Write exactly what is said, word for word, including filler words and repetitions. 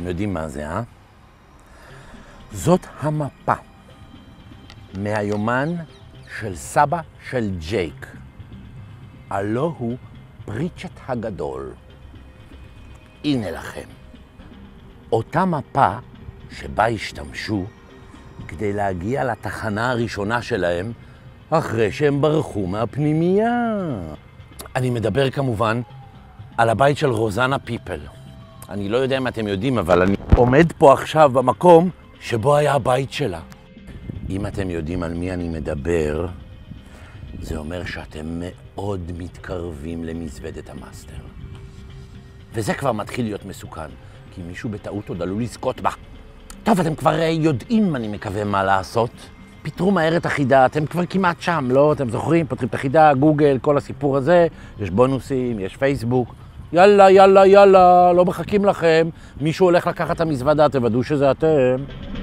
אתם יודעים מה זה, אה? זאת המפה מהיומן של סבא של ג'ייק. הלא הוא פריצ'ט הגדול. הנה לכם. אותה מפה שבה השתמשו כדי להגיע לתחנה הראשונה שלהם אחרי שהם ברחו מהפנימייה. אני מדבר כמובן על הבית של רוזנה פיפל. אני לא יודע אם אתם יודעים, אבל אני עומד פה עכשיו במקום שבו היה הבית שלה. אם אתם יודעים על מי אני מדבר, זה אומר שאתם מאוד מתקרבים למזוודת המאסטר. וזה כבר מתחיל להיות מסוכן, כי מישהו בטעות עוד עלול לזכות בה. טוב, אתם כבר יודעים, אני מקווה, מה לעשות. פיתרו מהר את החידה, אתם כבר כמעט שם, לא? אתם זוכרים? פותרים את החידה, גוגל, כל הסיפור הזה. יש בונוסים, יש פייסבוק. יאללה, יאללה, יאללה, לא מחכים לכם. מישהו הולך לקחת את המזוודה, תוודאו שזה אתם.